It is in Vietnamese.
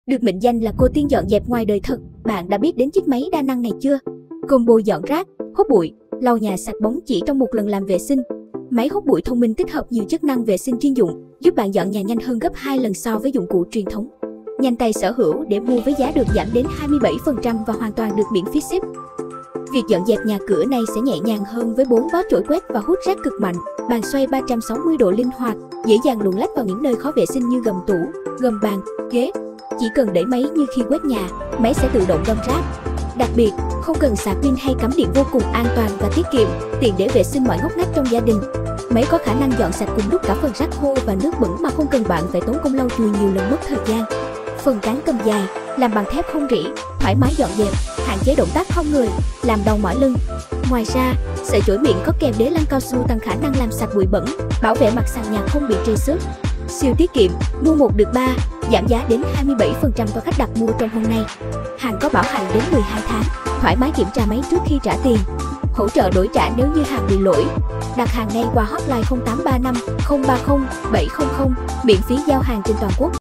Được mệnh danh là cô tiên dọn dẹp ngoài đời thực, bạn đã biết đến chiếc máy đa năng này chưa? Combo dọn rác, hút bụi, lau nhà sạch bóng chỉ trong một lần làm vệ sinh. Máy hút bụi thông minh tích hợp nhiều chức năng vệ sinh chuyên dụng, giúp bạn dọn nhà nhanh hơn gấp 2 lần so với dụng cụ truyền thống. Nhanh tay sở hữu để mua với giá được giảm đến 27% và hoàn toàn được miễn phí ship. Việc dọn dẹp nhà cửa này sẽ nhẹ nhàng hơn với 4 vó chổi quét và hút rác cực mạnh, bàn xoay 360 độ linh hoạt, dễ dàng luồn lách vào những nơi khó vệ sinh như gầm tủ, gầm bàn, ghế. Chỉ cần đẩy máy như khi quét nhà, máy sẽ tự động gom rác. Đặc biệt, không cần sạc pin hay cắm điện, vô cùng an toàn và tiết kiệm, tiện để vệ sinh mọi ngóc ngách trong gia đình. Máy có khả năng dọn sạch cùng lúc cả phần rác khô và nước bẩn mà không cần bạn phải tốn công lau chùi nhiều lần mất thời gian. Phần cán cầm dài, làm bằng thép không rỉ, thoải mái dọn dẹp, hạn chế động tác không người, làm đau mỏi lưng. Ngoài ra, sợi chổi miệng có kèm đế lăng cao su tăng khả năng làm sạch bụi bẩn, bảo vệ mặt sàn nhà không bị trầy xước. Siêu tiết kiệm, mua 1 được 3, giảm giá đến 27% cho khách đặt mua trong hôm nay. Hàng có bảo hành đến 12 tháng, thoải mái kiểm tra máy trước khi trả tiền. Hỗ trợ đổi trả nếu như hàng bị lỗi. Đặt hàng ngay qua hotline 0835 030 700, miễn phí giao hàng trên toàn quốc.